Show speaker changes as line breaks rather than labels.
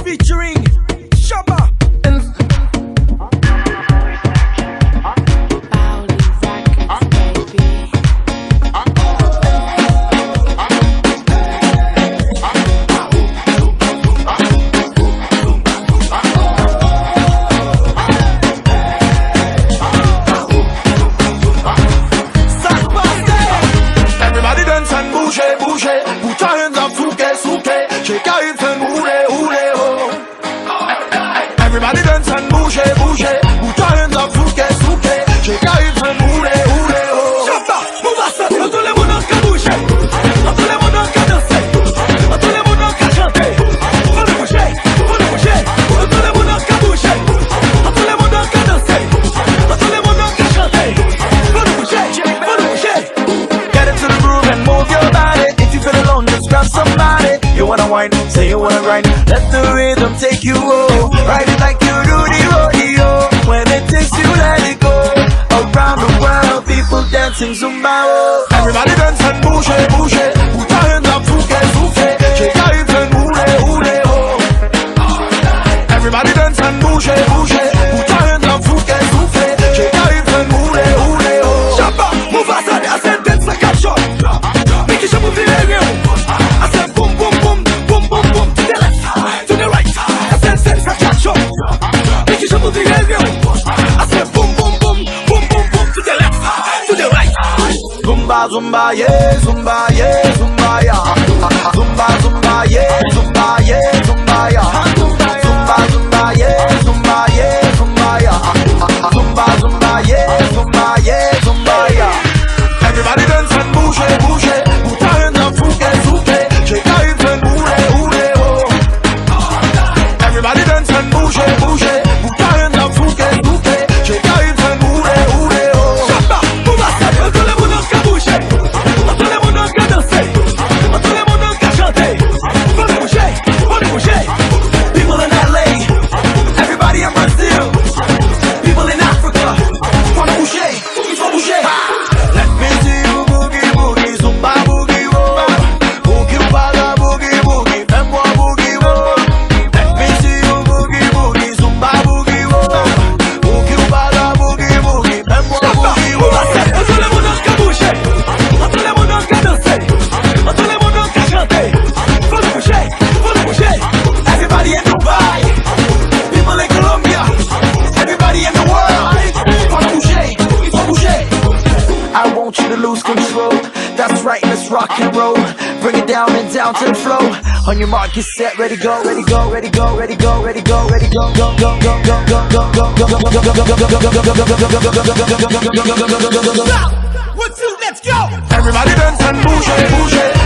featuring Shabba and
bouger, put your hands up, souke, shake your hips and hule, ho. Everybody dance and bouge, put your hands up, souke, shake your hips and hule, ho.
Shabba, move à ça, tout le monde qui bouge, tout le monde qui danse, tout le monde qui chante. Faut le bouger, tout le monde qui bouge, tout le monde qui danse, tout le monde qui chante. Faut le bouger.
Get into the groove and move your body. If you feel alone, just grab somebody. You wanna whine, say you wanna grind. Let the rhythm take you home. Ride it like you do the rodeo. When it takes you, let it go. Around the world, people dancing Zumba. Oh. Everybody dance and bouge. Put your hands up, souke. Shake your hips and hule, ho. Everybody dance and bouge. Put your hands up, souke. Shake your hips and hule, ho.
Shabba, move à ça, I said dance like a shot. Make it move the area. I said boom, boom, boom, boom, boom, boom. To the left, to the right. I said dance like a shot. Make it move the area. I said boom, boom, boom, boom, boom, boom. To the left, to the right.
Zumba, yeah, Zumba, yeah, Zumba, yeah. Zumba, yeah, Zumba, yeah, Zumba, yeah. Zumba, yeah, Zumba, yeah, Zumba, yeah. Zumba, yeah, Zumba, yeah, Zumba, yeah. Everybody dance and bouge. Put your hands up, souke. Shake your hips and hule, ho. Everybody dance and bouge. Put your hands up, souke. Shake your hips and hule, ho.
Shabba, move à ça, tout le monde qui bouge, tout le monde qui danse, tout le monde qui chante. Faut le bouger. People in LA, everybody in Brazil, people in Africa, faut le bouger, il faut bouger.
Let me see you boogie, Zumba boogie, wo. Boogie waga boogie, fais-moi boogie, wo. Let me see you boogie, Zumba boogie, wo. Boogie waga boogie, fais-moi boogie, wo.
Tout le monde qui bouge, tout le monde qui danse, tout le monde qui chante. Faut le bouger. Everybody in Dubai, people in Colombia, everybody in the world. Faut bouger.
I want you to lose control. That's right, let's rock and roll. Bring it down and down to the flow. On your mark, get set, ready, go, ready, go, ready, go, ready, go, ready, go, ready, go, go, go, go, go, go, go, go,
One, two, let's go.
Everybody dance and bouge.